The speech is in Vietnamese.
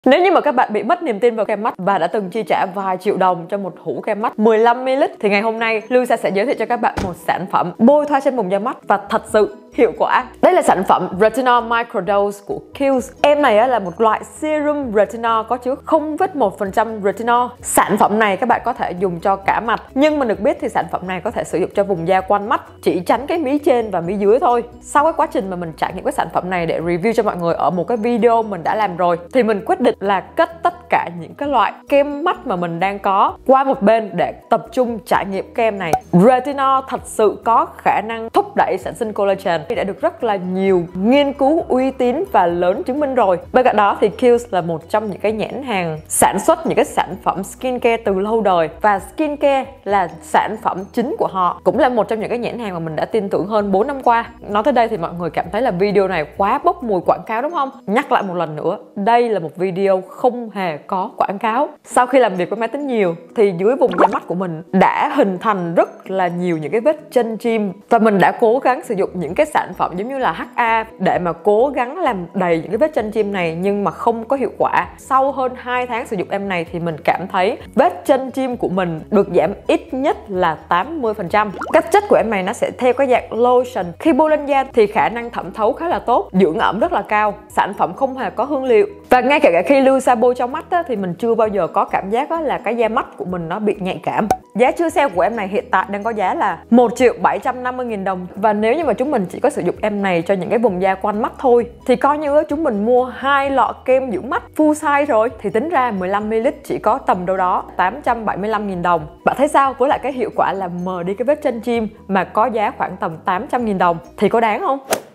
Nếu như mà các bạn bị mất niềm tin vào kem mắt và đã từng chi trả vài triệu đồng cho một hũ kem mắt 15ml thì ngày hôm nay Luisa sẽ giới thiệu cho các bạn một sản phẩm bôi thoa trên vùng da mắt và thật sự hiệu quả. Đây là sản phẩm Retinol Microdose của Kiehl's. Em này là một loại serum retinol có chứa 0,1% retinol. Sản phẩm này các bạn có thể dùng cho cả mặt, nhưng mà được biết thì sản phẩm này có thể sử dụng cho vùng da quanh mắt, chỉ tránh cái mí trên và mí dưới thôi. Sau cái quá trình mà mình trải nghiệm cái sản phẩm này để review cho mọi người ở một cái video mình đã làm rồi, thì mình quyết định là cất tất cả những cái loại kem mắt mà mình đang có qua một bên để tập trung trải nghiệm kem này. Retinol thật sự có khả năng thúc đẩy sản sinh collagen đã được rất là nhiều nghiên cứu uy tín và lớn chứng minh rồi. Bên cạnh đó thì Kiehl's là một trong những cái nhãn hàng sản xuất những cái sản phẩm skincare từ lâu đời, và skincare là sản phẩm chính của họ, cũng là một trong những cái nhãn hàng mà mình đã tin tưởng hơn 4 năm qua. Nói tới đây thì mọi người cảm thấy là video này quá bốc mùi quảng cáo đúng không? Nhắc lại một lần nữa, đây là một video không hề có quảng cáo. Sau khi làm việc với máy tính nhiều thì dưới vùng da mắt của mình đã hình thành rất là nhiều những cái vết chân chim, và mình đã cố gắng sử dụng những cái sản phẩm giống như là HA để mà cố gắng làm đầy những cái vết chân chim này, nhưng mà không có hiệu quả. Sau hơn 2 tháng sử dụng em này thì mình cảm thấy vết chân chim của mình được giảm ít nhất là 80%. Các chất của em này nó sẽ theo cái dạng lotion, khi bôi lên da thì khả năng thẩm thấu khá là tốt, dưỡng ẩm rất là cao, sản phẩm không hề có hương liệu. Và ngay cả khi Luisa bôi trong mắt thì mình chưa bao giờ có cảm giác là cái da mắt của mình nó bị nhạy cảm. Giá chưa sale của em này hiện tại đang có giá là 1.750.000 đồng. Và nếu như mà chúng mình chỉ có sử dụng em này cho những cái vùng da quanh mắt thôi thì coi như chúng mình mua 2 lọ kem dưỡng mắt full size rồi, thì tính ra 15ml chỉ có tầm đâu đó 875.000 đồng. Bạn thấy sao? Với lại cái hiệu quả là mờ đi cái vết chân chim mà có giá khoảng tầm 800.000 đồng thì có đáng không?